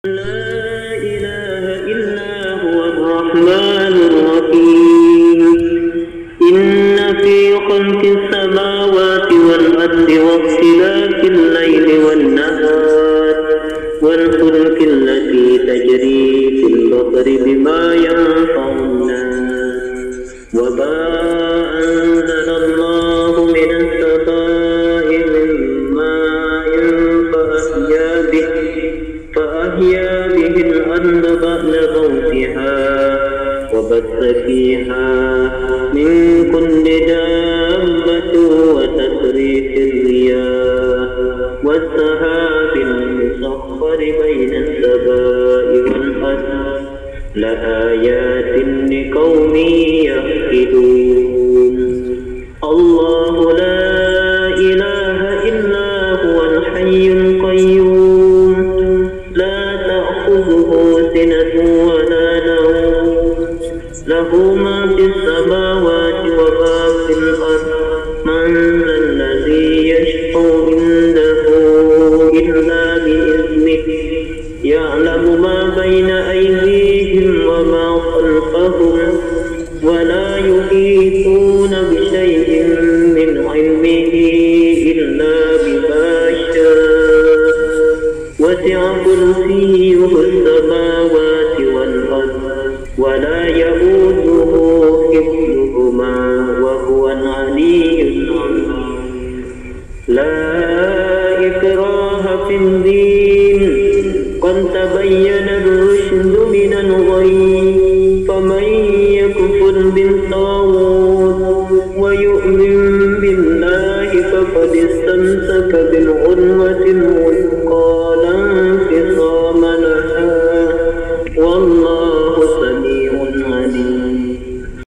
لا إله إلا هو الرحمن الرحيم. إن في خلق السماوات والأرض واختلاف الليل والنهار والفلك التي تجري في البحر بما ينفع الناس وما أنزل الله من السماء من ماء فأحيا به الأرض بعد موتها وبث فيها من كل دابة وتصريف الرياح والسحاب المسخر بين السماء والأرض لآيات لقوم يعقلون. الله لا إله إلا هو الحي القيوم لا تأخذه سنة ولا نوم له ما في السماوات وما في الأرض من ذا الذي يشفع عنده إلا بإذنه يعلم ما بين أيديهم وما خلفهم ولا يحيطون بشيء من علمه إلا بما شاء وسع كرسيه السماوات والأرض ولا يئوده حفظهما وهو العلي العظيم. لا إكراه في الدين قد تبين الرشد من الغي فمن يكفر بالطاغوت ويؤمن بالله فقد استمسك بالعروة الوثقى لا انفصام لها والله